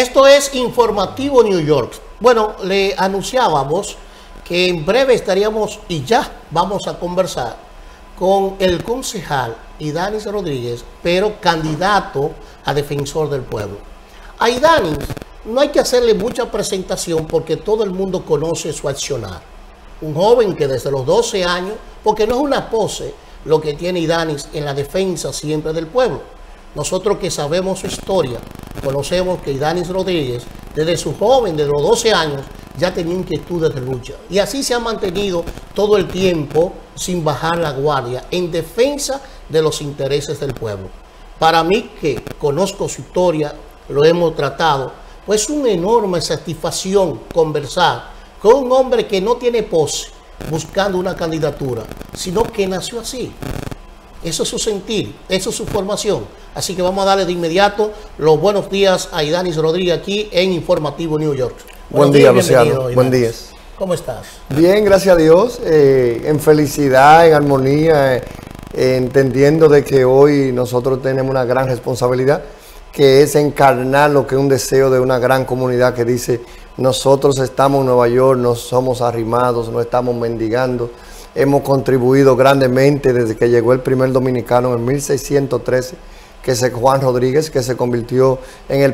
Esto es Informativo New York. Bueno, le anunciábamos que en breve estaríamos y ya vamos a conversar con el concejal Idanis Rodríguez, pero candidato a defensor del pueblo. A Idanis no hay que hacerle mucha presentación porque todo el mundo conoce su accionar. Un joven que desde los 12 años, porque no es una pose lo que tiene Idanis en la defensa siempre del pueblo. Nosotros que sabemos su historia, conocemos que Idanis Rodríguez, desde su joven, desde los 12 años, ya tenía inquietudes de lucha. Y así se ha mantenido todo el tiempo sin bajar la guardia en defensa de los intereses del pueblo. Para mí, que conozco su historia, lo hemos tratado, pues es una enorme satisfacción conversar con un hombre que no tiene pose buscando una candidatura, sino que nació así. Eso es su sentir, eso es su formación. Así que vamos a darle de inmediato los buenos días a Idanis Rodríguez aquí en Informativo New York. Buen día, Luciano. Buen día. ¿Cómo estás? Bien, gracias a Dios. En felicidad, en armonía, entendiendo de que hoy nosotros tenemos una gran responsabilidad, que es encarnar lo que es un deseo de una gran comunidad que dice: nosotros estamos en Nueva York, no somos arrimados, no estamos mendigando. Hemos contribuido grandemente desde que llegó el primer dominicano en 1613, que es Juan Rodríguez, que se convirtió en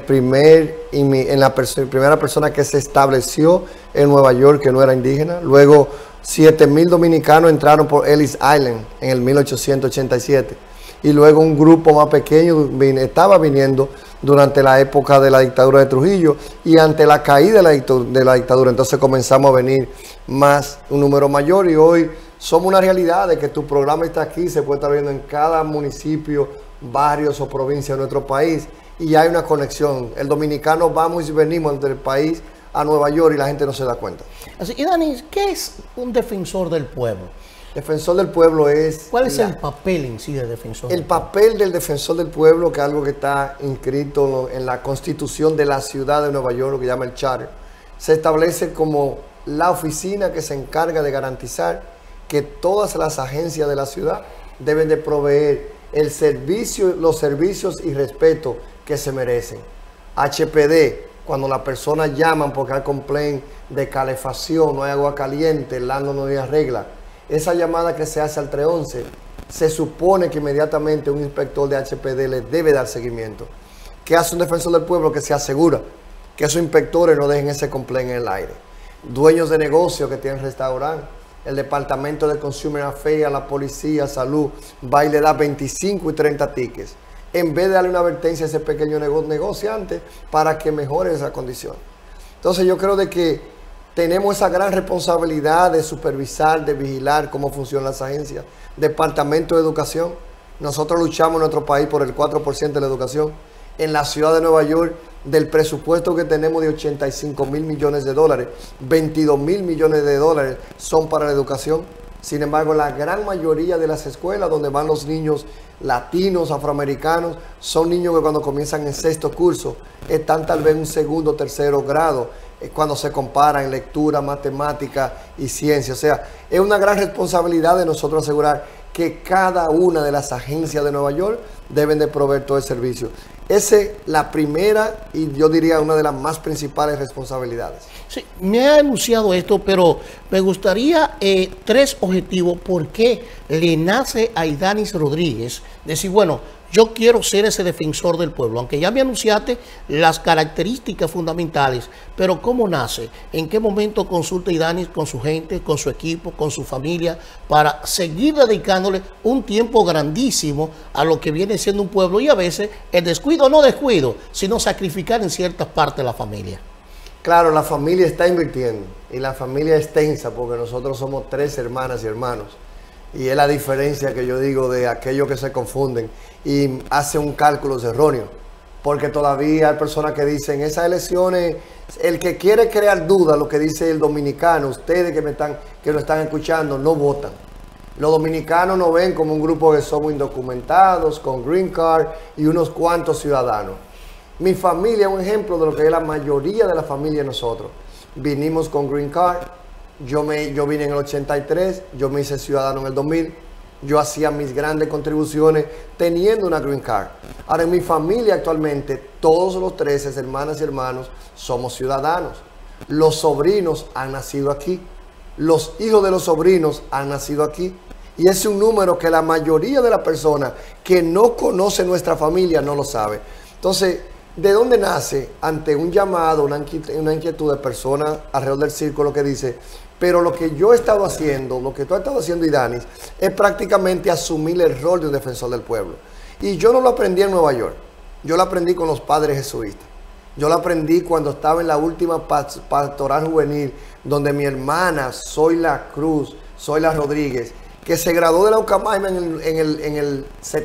la primera persona que se estableció en Nueva York que no era indígena. Luego 7,000 dominicanos entraron por Ellis Island en el 1887. Y luego un grupo más pequeño estaba viniendo durante la época de la dictadura de Trujillo, y ante la caída de la dictadura, entonces comenzamos a venir un número mayor, y hoy somos una realidad de que tu programa está aquí, se puede estar viendo en cada municipio, barrios o provincia de nuestro país, y hay una conexión. El dominicano vamos y venimos del país a Nueva York y la gente no se da cuenta. Así, Idanis, ¿qué es un defensor del pueblo? Defensor del pueblo es... ¿Cuál es el papel en sí del defensor? El papel del defensor del pueblo, que es algo que está inscrito en la Constitución de la ciudad de Nueva York, lo que llama el Charter, se establece como la oficina que se encarga de garantizar que todas las agencias de la ciudad deben de proveer los servicios y respeto que se merecen. HPD, cuando las personas llaman porque hay complaint de calefacción, no hay agua caliente, el landlord no hay arregla, esa llamada que se hace al 311, se supone que inmediatamente un inspector de HPD le debe dar seguimiento. ¿Qué hace un defensor del pueblo? Que se asegura que esos inspectores no dejen ese complaint en el aire. Dueños de negocios que tienen restaurante, el departamento de Consumer Affairs, la policía, salud, va y le da 25 y 30 tickets, en vez de darle una advertencia a ese pequeño negociante para que mejore esa condición. Entonces yo creo de que tenemos esa gran responsabilidad de supervisar, de vigilar cómo funcionan las agencias. Departamento de Educación. Nosotros luchamos en nuestro país por el 4% de la educación. En la ciudad de Nueva York, del presupuesto que tenemos de 85,000 millones de dólares, 22,000 millones de dólares son para la educación. Sin embargo, la gran mayoría de las escuelas donde van los niños latinos, afroamericanos, son niños que cuando comienzan en sexto curso están tal vez en un segundo o tercero grado, cuando se compara en lectura, matemática y ciencia. O sea, es una gran responsabilidad de nosotros asegurar que cada una de las agencias de Nueva York deben de proveer todo el servicio. Esa es la primera y yo diría una de las más principales responsabilidades. Sí, me ha anunciado esto, pero me gustaría 3 objetivos. ¿Por qué le nace a Idanis Rodríguez decir, bueno, yo quiero ser ese defensor del pueblo? Aunque ya me anunciaste las características fundamentales, pero ¿cómo nace? ¿En qué momento consulta Idanis con su gente, con su equipo, con su familia, para seguir dedicándole un tiempo grandísimo a lo que viene siendo un pueblo? Y a veces el descuido, no descuido, sino sacrificar en ciertas partes de la familia. Claro, la familia está invirtiendo y la familia es tensa porque nosotros somos 3 hermanas y hermanos. Y es la diferencia que yo digo de aquellos que se confunden y hacen un cálculo erróneo. Porque todavía hay personas que dicen, esas elecciones, el que quiere crear duda, lo que dice el dominicano, ustedes que nos están escuchando, no votan. Los dominicanos nos ven como un grupo que somos indocumentados, con green card y unos cuantos ciudadanos. Mi familia es un ejemplo de lo que es la mayoría de la familia de nosotros. Vinimos con green card, yo vine en el 83, yo me hice ciudadano en el 2000, yo hacía mis grandes contribuciones teniendo una green card. Ahora, en mi familia actualmente, todos los 13 hermanas y hermanos somos ciudadanos. Los sobrinos han nacido aquí. Los hijos de los sobrinos han nacido aquí. Y es un número que la mayoría de las personas que no conocen nuestra familia no lo sabe. Entonces, ¿de dónde nace? Ante un llamado, una inquietud de personas alrededor del círculo que dice, pero lo que yo he estado haciendo, lo que tú has estado haciendo, Idanis, es prácticamente asumir el rol de un defensor del pueblo. Y yo no lo aprendí en Nueva York, yo lo aprendí con los padres jesuitas. Yo lo aprendí cuando estaba en la última pastoral juvenil, donde mi hermana Zoila Cruz, Zoila Rodríguez, que se graduó de la Ucamaima en el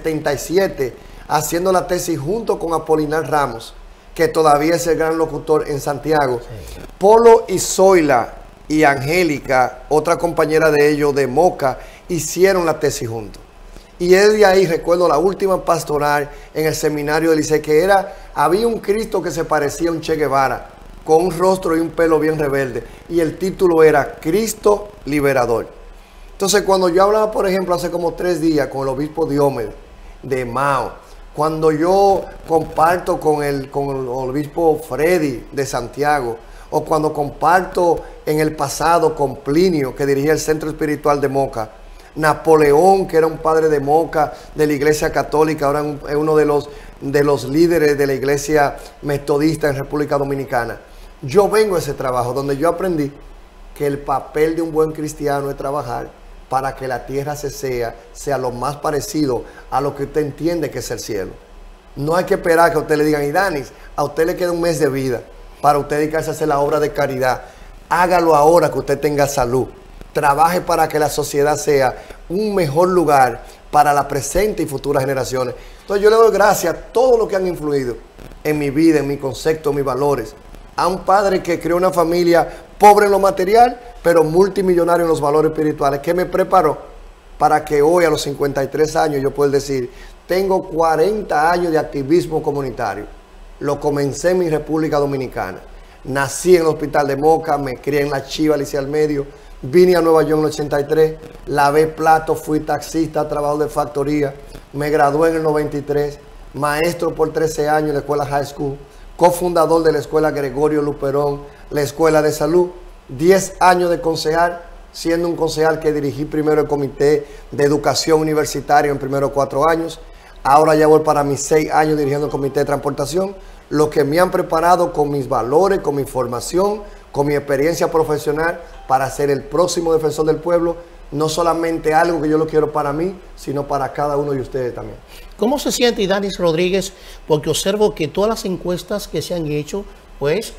77, haciendo la tesis junto con Apolinar Ramos, que todavía es el gran locutor en Santiago. Sí. Polo y Zoila y Angélica, otra compañera de ellos de Moca, hicieron la tesis juntos. Y desde ahí recuerdo la última pastoral en el seminario de Licey, que había un Cristo que se parecía a un Che Guevara, con un rostro y un pelo bien rebelde. Y el título era Cristo Liberador. Entonces, cuando yo hablaba, por ejemplo, hace como 3 días con el obispo Diomedes de Mao, cuando yo comparto con el obispo Freddy de Santiago, o cuando comparto en el pasado con Plinio, que dirigía el Centro Espiritual de Moca, Napoleón, que era un padre de Moca, de la Iglesia Católica, ahora es uno de los líderes de la Iglesia Metodista en República Dominicana. Yo vengo a ese trabajo donde yo aprendí que el papel de un buen cristiano es trabajar para que la tierra sea lo más parecido a lo que usted entiende que es el cielo. No hay que esperar que a usted le digan, Idanis, a usted le queda un mes de vida para usted dedicarse a hacer la obra de caridad. Hágalo ahora que usted tenga salud. Trabaje para que la sociedad sea un mejor lugar para la presente y futuras generaciones. Entonces yo le doy gracias a todos los que han influido en mi vida, en mi concepto, en mis valores. A un padre que creó una familia pobre en lo material, pero multimillonario en los valores espirituales, que me preparó para que hoy a los 53 años yo pueda decir, tengo 40 años de activismo comunitario. Lo comencé en mi República Dominicana. Nací en el Hospital de Moca, me crié en La Chiva, Licey al Medio. Vine a Nueva York en el 83, lavé platos, fui taxista, trabajo de factoría, me gradué en el 93, maestro por 13 años en la escuela High School, cofundador de la escuela Gregorio Luperón, la escuela de salud, 10 años de concejal, siendo un concejal que dirigí primero el comité de educación universitaria en primeros 4 años, ahora ya voy para mis 6 años dirigiendo el comité de transportación, lo que me han preparado con mis valores, con mi formación, con mi experiencia profesional para ser el próximo defensor del pueblo, no solamente algo que yo lo quiero para mí, sino para cada uno de ustedes también. ¿Cómo se siente Idanis Rodríguez? Porque observo que todas las encuestas que se han hecho, pues,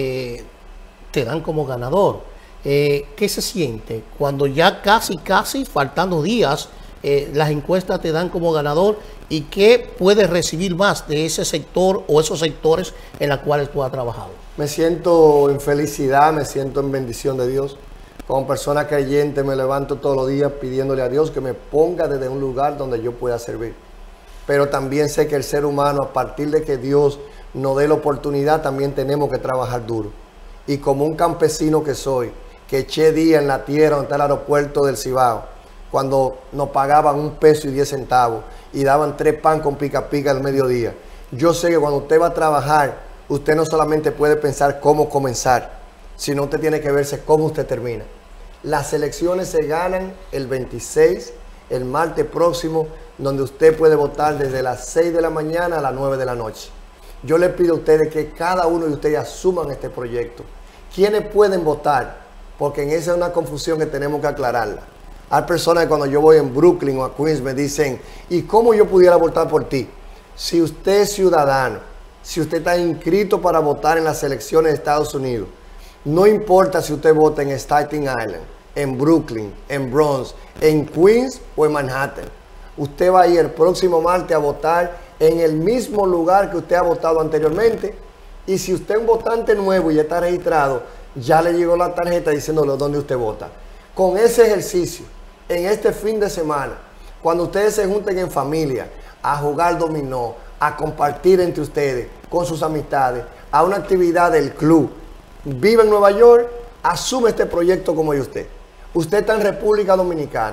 te dan como ganador. ¿Qué se siente cuando ya casi, faltando días, las encuestas te dan como ganador? ¿Y qué puedes recibir más de ese sector o esos sectores en los cuales tú has trabajado? Me siento en felicidad, me siento en bendición de Dios. Como persona creyente me levanto todos los días pidiéndole a Dios que me ponga desde un lugar donde yo pueda servir. Pero también sé que el ser humano, a partir de que Dios nos dé la oportunidad, también tenemos que trabajar duro. Y como un campesino que soy, que eché día en la tierra donde está el aeropuerto del Cibao, cuando nos pagaban $1.10 y daban 3 pan con pica pica al mediodía. Yo sé que cuando usted va a trabajar, usted no solamente puede pensar cómo comenzar, sino usted tiene que verse cómo usted termina. Las elecciones se ganan el 26, el martes próximo, donde usted puede votar desde las 6 de la mañana a las 9 de la noche. Yo le pido a ustedes que cada uno de ustedes asuman este proyecto. ¿Quiénes pueden votar? Porque en esa es una confusión que tenemos que aclararla. Hay personas que cuando yo voy en Brooklyn o a Queens me dicen, ¿y cómo yo pudiera votar por ti? Si usted es ciudadano, si usted está inscrito para votar en las elecciones de Estados Unidos, no importa si usted vota en Staten Island, en Brooklyn, en Bronx, en Queens o en Manhattan, usted va a ir el próximo martes a votar en el mismo lugar que usted ha votado anteriormente. Y si usted es un votante nuevo y ya está registrado, ya le llegó la tarjeta diciéndole dónde usted vota. Con ese ejercicio, en este fin de semana, cuando ustedes se junten en familia a jugar dominó, a compartir entre ustedes, con sus amistades, a una actividad del club, vive en Nueva York, asume este proyecto como de usted. Usted está en República Dominicana,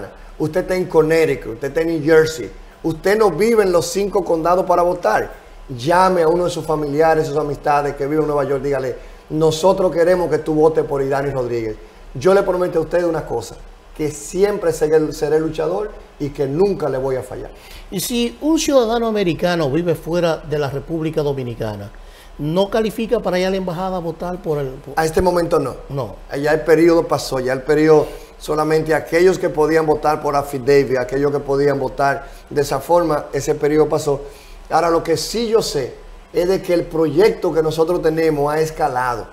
usted está en Connecticut, usted está en New Jersey, usted no vive en los 5 condados para votar, llame a uno de sus familiares, sus amistades que viven en Nueva York, dígale, nosotros queremos que tú votes por Idanis Rodríguez. Yo le prometo a usted una cosa, que siempre seré luchador y que nunca le voy a fallar. Y si un ciudadano americano vive fuera de la República Dominicana, ¿no califica para ir a la embajada a votar por el...? A este momento no. No. Ya el periodo pasó, ya el periodo solamente aquellos que podían votar por affidavit, aquellos que podían votar de esa forma, ese periodo pasó. Ahora, lo que sí yo sé es de que el proyecto que nosotros tenemos ha escalado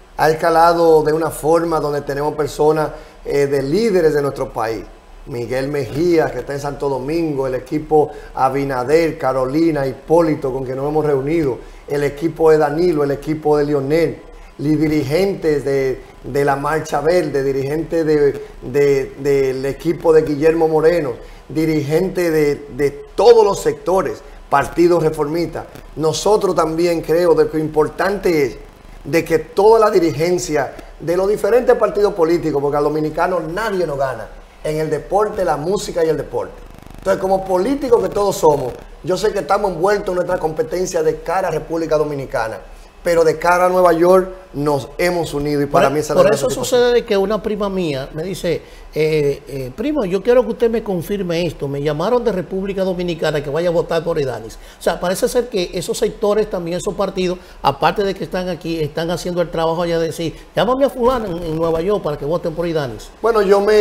de una forma donde tenemos personas de líderes de nuestro país. Miguel Mejía, que está en Santo Domingo, el equipo Abinader, Carolina, Hipólito, con quien nos hemos reunido, el equipo de Danilo, el equipo de Lionel, dirigentes de la Marcha Verde, dirigentes del equipo de Guillermo Moreno, dirigentes de todos los sectores, partidos reformistas. Nosotros también creo de que lo importante es de que toda la dirigencia de los diferentes partidos políticos, porque a los dominicanos nadie nos gana en el deporte, la música y el deporte. Entonces, como políticos que todos somos, yo sé que estamos envueltos en nuestra competencia de cara a República Dominicana, pero de cara a Nueva York nos hemos unido y para mí esa es la Por eso sucede de que una prima mía me dice, primo, yo quiero que usted me confirme esto, me llamaron de República Dominicana que vaya a votar por Idanis. O sea, parece ser que esos sectores también, esos partidos, aparte de que están aquí, están haciendo el trabajo allá de decir, llámame a fulano en Nueva York para que voten por Idanis. Bueno,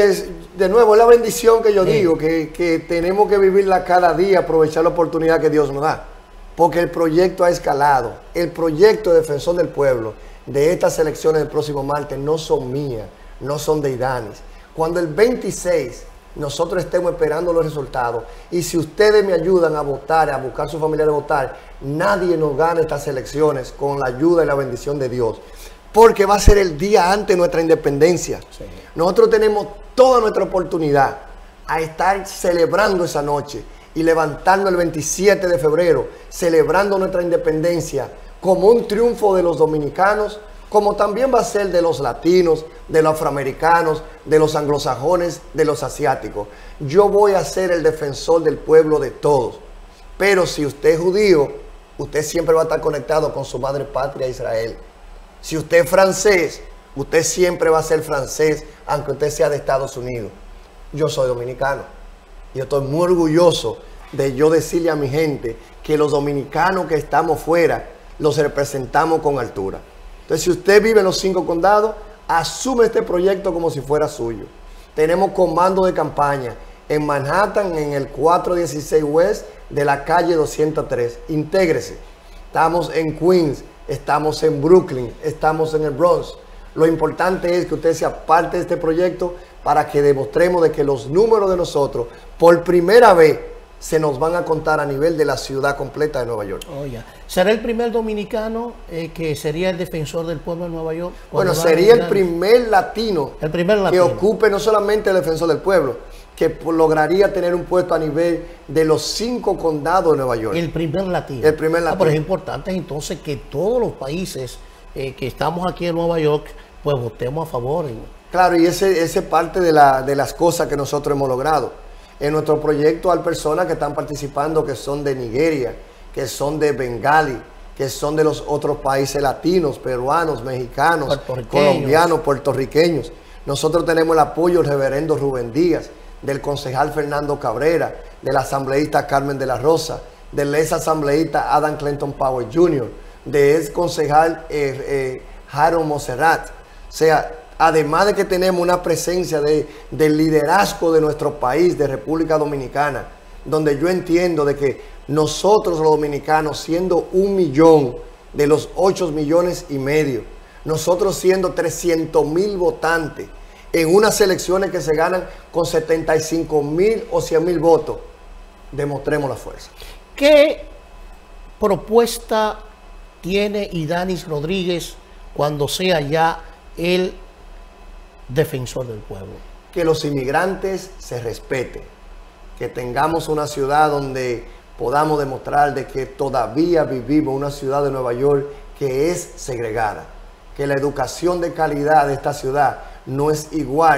de nuevo, es la bendición que yo digo, que tenemos que vivirla cada día, aprovechar la oportunidad que Dios nos da. Porque el proyecto ha escalado. El proyecto de Defensor del Pueblo de estas elecciones del próximo martes no son mías, no son de Idanis. Cuando el 26 nosotros estemos esperando los resultados y si ustedes me ayudan a votar, a buscar a su familia de votar, nadie nos gana estas elecciones con la ayuda y la bendición de Dios. Porque va a ser el día antes de nuestra independencia. Sí. Nosotros tenemos toda nuestra oportunidad a estar celebrando esa noche y levantando el 27 de febrero, celebrando nuestra independencia como un triunfo de los dominicanos, como también va a ser de los latinos, de los afroamericanos, de los anglosajones, de los asiáticos. Yo voy a ser el defensor del pueblo de todos. Pero si usted es judío, usted siempre va a estar conectado con su madre patria Israel. Si usted es francés, usted siempre va a ser francés, aunque usted sea de Estados Unidos. Yo soy dominicano. Yo estoy muy orgulloso de yo decirle a mi gente que los dominicanos que estamos fuera los representamos con altura. Entonces, si usted vive en los 5 condados, asume este proyecto como si fuera suyo. Tenemos comando de campaña en Manhattan, en el 416 West de la calle 203. Intégrese. Estamos en Queens, estamos en Brooklyn, estamos en el Bronx. Lo importante es que usted sea parte de este proyecto para que demostremos de que los números de nosotros, por primera vez, se nos van a contar a nivel de la ciudad completa de Nueva York. Oh, yeah. ¿Será el primer dominicano que sería el defensor del pueblo de Nueva York? Bueno, sería el primer latino que ocupe no solamente el defensor del pueblo, que lograría tener un puesto a nivel de los 5 condados de Nueva York. El primer latino. El primer latino. Pero es importante entonces que todos los países que estamos aquí en Nueva York, pues votemos a favor. Claro, y ese es parte de las cosas que nosotros hemos logrado. En nuestro proyecto hay personas que están participando que son de Nigeria, que son de Bengali, que son de los otros países latinos, peruanos, mexicanos, colombianos, puertorriqueños. Nosotros tenemos el apoyo del reverendo Rubén Díaz, del concejal Fernando Cabrera, del asambleísta Carmen de la Rosa, del ex asambleísta Adam Clayton Powell Jr., del ex concejal Harold Monserrat. O sea, además de que tenemos una presencia del liderazgo de nuestro país, de República Dominicana, donde yo entiendo de que nosotros los dominicanos, siendo 1 millón de los 8,5 millones, nosotros siendo 300,000 votantes, en unas elecciones que se ganan con 75,000 o 100,000 votos, demostremos la fuerza. ¿Qué propuesta tiene Idanis Rodríguez cuando sea ya el defensor del pueblo? Que los inmigrantes se respeten, que tengamos una ciudad donde podamos demostrar de que todavía vivimos una ciudad de Nueva York que es segregada, que la educación de calidad de esta ciudad no es igual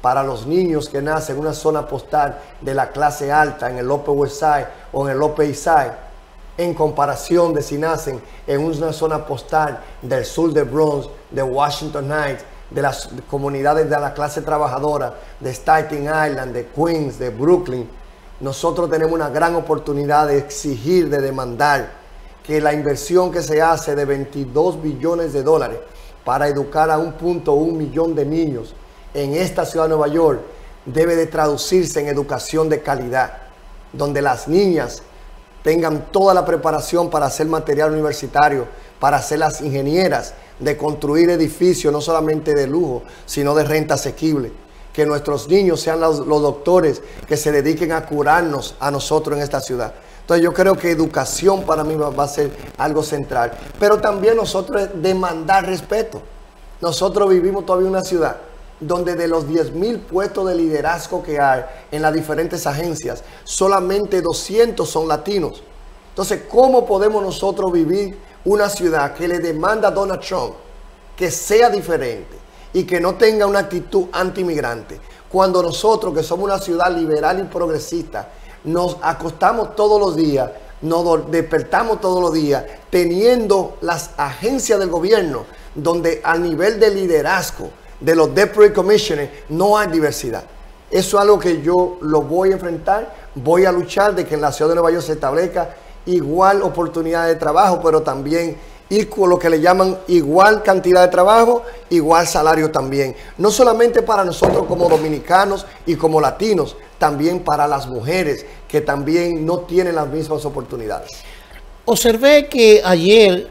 para los niños que nacen en una zona postal de la clase alta, en el Upper West Side o en el Upper East Side, en comparación de si nacen en una zona postal del sur de Bronx, de Washington Heights, de las comunidades de la clase trabajadora, de Staten Island, de Queens, de Brooklyn. Nosotros tenemos una gran oportunidad de exigir, de demandar que la inversión que se hace de 22 billones de dólares para educar a 1.1 millón de niños en esta ciudad de Nueva York debe de traducirse en educación de calidad, donde las niñas tengan toda la preparación para hacer material universitario, para ser las ingenieras de construir edificios no solamente de lujo, sino de renta asequible. Que nuestros niños sean los doctores que se dediquen a curarnos a nosotros en esta ciudad. Entonces yo creo que educación para mí va a ser algo central. Pero también nosotros demandar respeto. Nosotros vivimos todavía en una ciudad donde de los 10,000 puestos de liderazgo que hay en las diferentes agencias, solamente 200 son latinos. Entonces, ¿cómo podemos nosotros vivir una ciudad que le demanda a Donald Trump que sea diferente y que no tenga una actitud anti-inmigrante, cuando nosotros, que somos una ciudad liberal y progresista, nos acostamos todos los días, nos despertamos todos los días, teniendo las agencias del gobierno, donde a nivel de liderazgo de los Deputy Commissioners no hay diversidad? Eso es algo que yo lo voy a enfrentar, voy a luchar de que en la ciudad de Nueva York se establezca igual oportunidad de trabajo, pero también lo que le llaman igual cantidad de trabajo, igual salario también. No solamente para nosotros como dominicanos y como latinos, también para las mujeres que también no tienen las mismas oportunidades. Observé que ayer,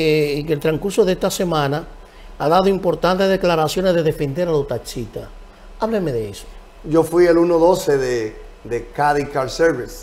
en el transcurso de esta semana, ha dado importantes declaraciones de defender a los taxistas. Hábleme de eso. Yo fui el 1-12 de Caddy Car Service,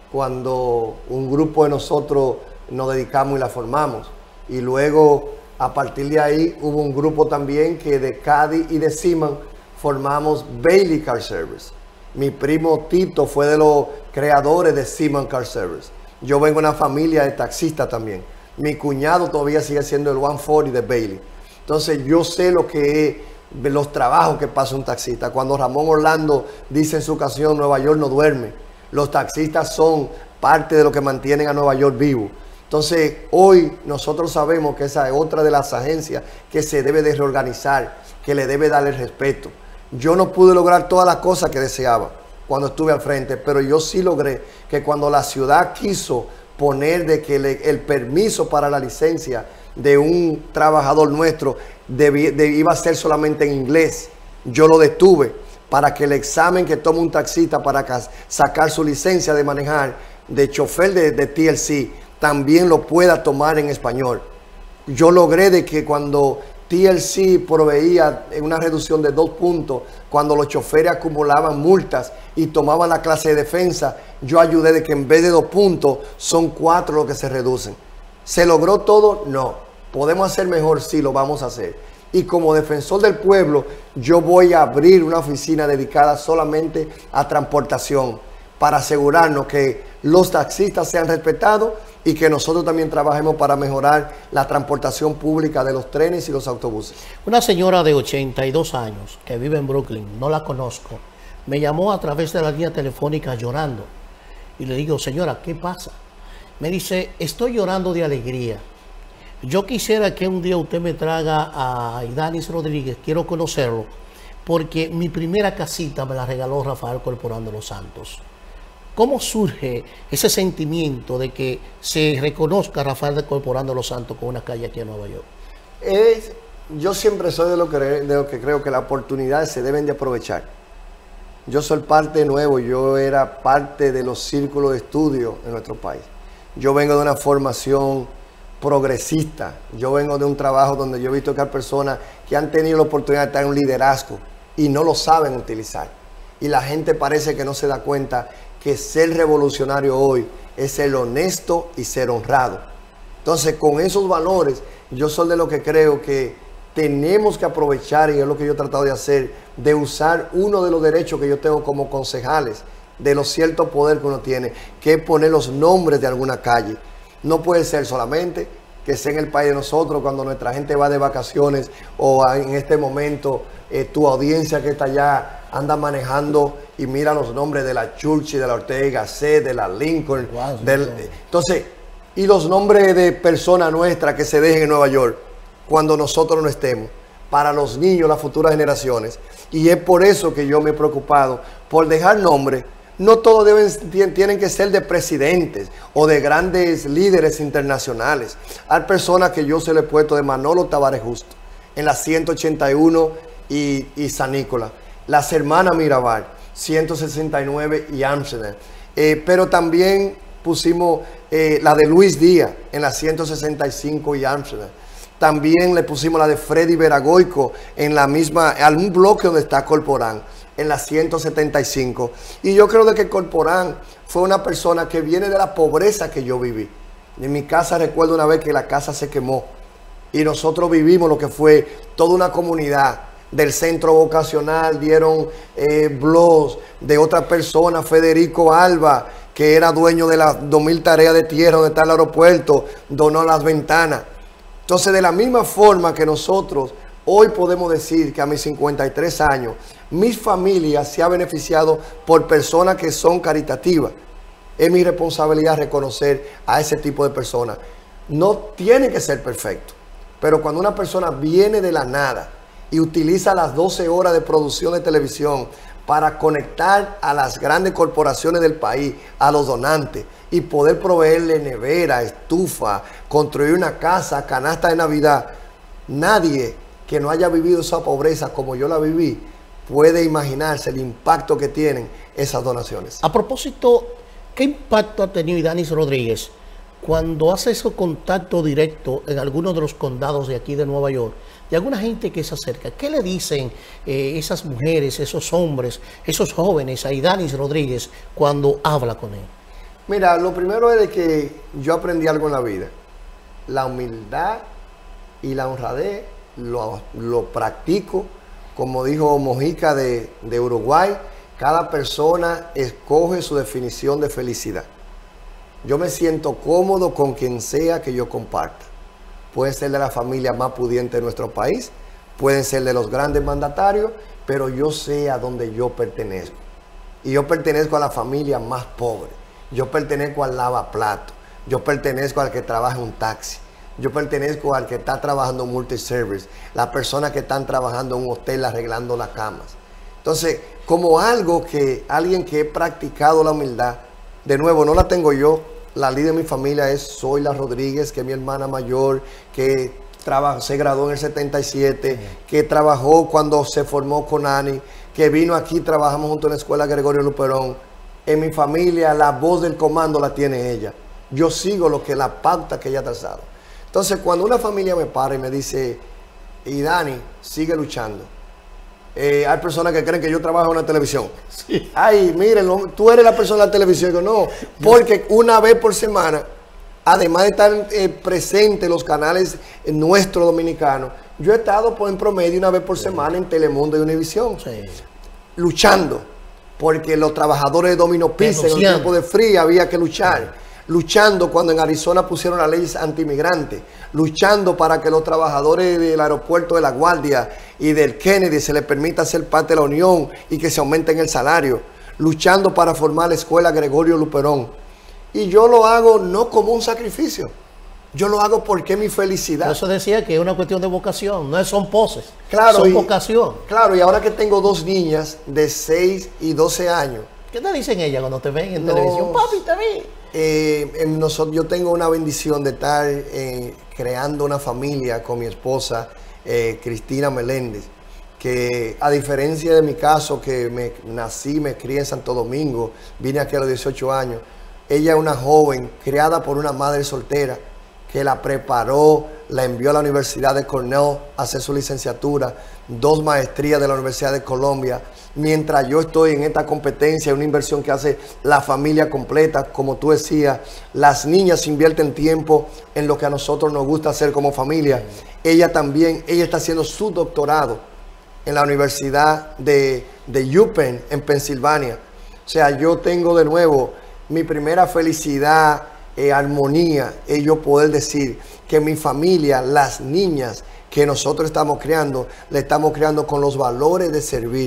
cuando un grupo de nosotros nos dedicamos y la formamos. Y luego, a partir de ahí, hubo un grupo también que de Caddy y de Seaman formamos Bailey Car Service. Mi primo Tito fue de los creadores de Seaman Car Service. Yo vengo de una familia de taxistas también. Mi cuñado todavía sigue siendo el 140 de Bailey. Entonces yo sé lo que es los trabajos que pasa un taxista. Cuando Ramón Orlando dice en su canción Nueva York no duerme, los taxistas son parte de lo que mantienen a Nueva York vivo. Entonces hoy nosotros sabemos que esa es otra de las agencias que se debe de reorganizar, que le debe darle respeto. Yo no pude lograr todas las cosas que deseaba cuando estuve al frente, pero yo sí logré que cuando la ciudad quiso poner de que el permiso para la licencia de un trabajador nuestro iba a ser solamente en inglés, yo lo detuve para que el examen que toma un taxista para sacar su licencia de manejar de chofer de TLC también lo pueda tomar en español. Yo logré de que cuando TLC proveía una reducción de 2 puntos, cuando los choferes acumulaban multas y tomaban la clase de defensa, yo ayudé de que en vez de 2 puntos son 4 los que se reducen. ¿Se logró todo? No. ¿Podemos hacer mejor? Sí, lo vamos a hacer. Y como defensor del pueblo, yo voy a abrir una oficina dedicada solamente a transportación para asegurarnos que los taxistas sean respetados y que nosotros también trabajemos para mejorar la transportación pública de los trenes y los autobuses. Una señora de 82 años que vive en Brooklyn, no la conozco, me llamó a través de la línea telefónica llorando. Y le digo, señora, ¿qué pasa? Me dice, estoy llorando de alegría. Yo quisiera que un día usted me traiga a Idanis Rodríguez, quiero conocerlo, porque mi primera casita me la regaló Rafael Corporán de los Santos. ¿Cómo surge ese sentimiento de que se reconozca a Rafael de Corporán de los Santos con una calle aquí en Nueva York? Yo siempre soy de lo que creo que las oportunidades se deben de aprovechar. Yo soy parte nuevo, yo era parte de los círculos de estudio en nuestro país. Yo vengo de una formación progresista, yo vengo de un trabajo donde yo he visto que hay personas que han tenido la oportunidad de estar en un liderazgo y no lo saben utilizar. Y la gente parece que no se da cuenta que ser revolucionario hoy es ser honesto y ser honrado. Entonces, con esos valores, yo soy de lo que creo que tenemos que aprovechar, y es lo que yo he tratado de hacer, de usar uno de los derechos que yo tengo como concejales, de los ciertos poderes que uno tiene, que es poner los nombres de alguna calle. No puede ser solamente que sea en el país de nosotros, cuando nuestra gente va de vacaciones, o en este momento tu audiencia que está allá anda manejando y mira los nombres de la Churchill, de la Ortega C, de la Lincoln. Wow, Entonces, y los nombres de personas nuestras que se dejen en Nueva York cuando nosotros no estemos, para los niños, las futuras generaciones. Y es por eso que yo me he preocupado por dejar nombres. No todos tienen que ser de presidentes o de grandes líderes internacionales. Hay personas que yo se le he puesto de Manolo Tavares Justo en la 181 y San Nicolás. Las hermanas Mirabal, 169 y Amsterdam. Pero también pusimos la de Luis Díaz en la 165 y Amsterdam. También le pusimos la de Freddy Veragoico en la misma, algún bloque donde está Corporán, en la 175. Y yo creo de que Corporán fue una persona que viene de la pobreza que yo viví. En mi casa recuerdo una vez que la casa se quemó y nosotros vivimos lo que fue toda una comunidad del centro vocacional, dieron blogs de otra persona, Federico Alba, que era dueño de las 2000 tareas de tierra donde está el aeropuerto, donó las ventanas. Entonces, de la misma forma que nosotros hoy podemos decir que a mis 53 años, mi familia se ha beneficiado por personas que son caritativas. Es mi responsabilidad reconocer a ese tipo de personas. No tiene que ser perfecto, pero cuando una persona viene de la nada y utiliza las 12 horas de producción de televisión para conectar a las grandes corporaciones del país, a los donantes, y poder proveerle nevera, estufa, construir una casa, canasta de Navidad. Nadie que no haya vivido esa pobreza como yo la viví puede imaginarse el impacto que tienen esas donaciones. A propósito, ¿qué impacto ha tenido Idanis Rodríguez cuando hace ese contacto directo en algunos de los condados de aquí de Nueva York, de alguna gente que se acerca? ¿Qué le dicen esas mujeres, esos hombres, esos jóvenes a Idanis Rodríguez cuando habla con él? Mira, lo primero es de que yo aprendí algo en la vida. La humildad y la honradez lo practico. Como dijo Mojica de Uruguay, cada persona escoge su definición de felicidad. Yo me siento cómodo con quien sea que yo comparta. Puede ser de la familia más pudiente de nuestro país, pueden ser de los grandes mandatarios, pero yo sé a dónde yo pertenezco. Y yo pertenezco a la familia más pobre. Yo pertenezco al lavaplato. Yo pertenezco al que trabaja en un taxi. Yo pertenezco al que está trabajando en multiservice. Las personas que están trabajando en un hotel arreglando las camas. Entonces, como alguien que he practicado la humildad, de nuevo, no la tengo yo. La líder de mi familia es Zoila Rodríguez, que es mi hermana mayor, que se graduó en el 77, que trabajó cuando se formó con Ani, que vino aquí, trabajamos junto en la escuela Gregorio Luperón. En mi familia, la voz del comando la tiene ella. Yo sigo la pauta que ella ha trazado. Entonces, cuando una familia me para y me dice, y Dani, sigue luchando. Hay personas que creen que yo trabajo en la televisión. Sí. Ay, miren, tú eres la persona de la televisión. Yo digo, no, porque una vez por semana, además de estar presente en los canales nuestros dominicanos, yo he estado en promedio una vez por semana en Telemundo y Univisión, luchando. Porque los trabajadores de Domino Pizza en el tiempo de frío había que luchar. Luchando cuando en Arizona pusieron la ley anti-inmigrante. Luchando para que los trabajadores del aeropuerto de La Guardia y del Kennedy se les permita ser parte de la unión y que se aumenten el salario. Luchando para formar la escuela Gregorio Luperón. Y yo lo hago no como un sacrificio. Yo lo hago porque es mi felicidad. Por eso decía que es una cuestión de vocación, no son poses, claro, son vocación. Claro, y ahora que tengo dos niñas de 6 y 12 años. ¿Qué te dicen ellas cuando te ven en televisión? Papi, te vi. Yo tengo una bendición de estar creando una familia con mi esposa, Cristina Meléndez, que a diferencia de mi caso, que me crié en Santo Domingo, vine aquí a los 18 años, ella es una joven criada por una madre soltera, que la preparó, la envió a la Universidad de Cornell a hacer su licenciatura, 2 maestrías de la Universidad de Colombia. Mientras yo estoy en esta competencia, una inversión que hace la familia completa, como tú decías, las niñas invierten tiempo en lo que a nosotros nos gusta hacer como familia. Ella está haciendo su doctorado en la Universidad de UPenn en Pensilvania. O sea, yo tengo de nuevo mi primera felicidad, armonía, es yo poder decir que mi familia, las niñas que nosotros estamos creando, le estamos creando con los valores de servir.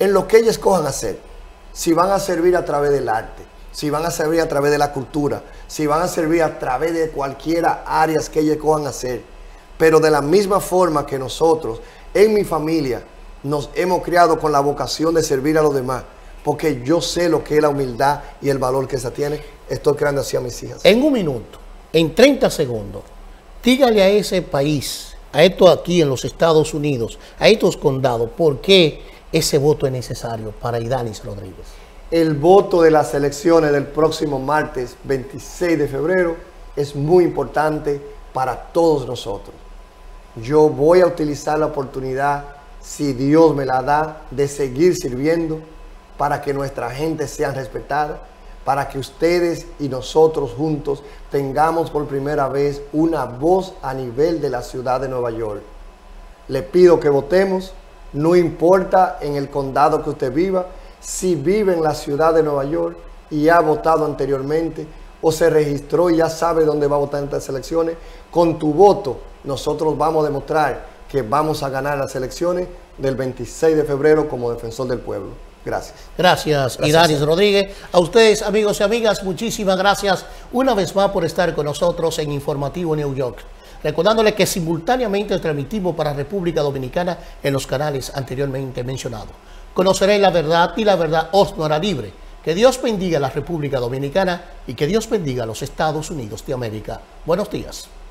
en lo que ellos escojan hacer. Si van a servir a través del arte, si van a servir a través de la cultura, si van a servir a través de cualquiera áreas que ellos escojan hacer. Pero de la misma forma que nosotros, en mi familia, nos hemos criado con la vocación de servir a los demás, porque yo sé lo que es la humildad y el valor que esa tiene, estoy creando así a mis hijas. En un minuto, en 30 segundos, dígale a ese país, a esto aquí en los Estados Unidos, a estos condados, ¿por qué ese voto es necesario para Idanis Rodríguez? El voto de las elecciones del próximo martes 26 de febrero es muy importante para todos nosotros. Yo voy a utilizar la oportunidad, si Dios me la da, de seguir sirviendo para que nuestra gente sea respetada, para que ustedes y nosotros juntos tengamos por primera vez una voz a nivel de la ciudad de Nueva York. Le pido que votemos, no importa en el condado que usted viva, si vive en la ciudad de Nueva York y ha votado anteriormente o se registró y ya sabe dónde va a votar en estas elecciones, con tu voto nosotros vamos a demostrar que vamos a ganar las elecciones del 26 de febrero como defensor del pueblo. Gracias. Gracias, Idanis Rodríguez. A ustedes, amigos y amigas, muchísimas gracias una vez más por estar con nosotros en Informativo New York. Recordándole que simultáneamente transmitimos para República Dominicana en los canales anteriormente mencionados. Conoceréis la verdad y la verdad os nos hará libre. Que Dios bendiga a la República Dominicana y que Dios bendiga a los Estados Unidos de América. Buenos días.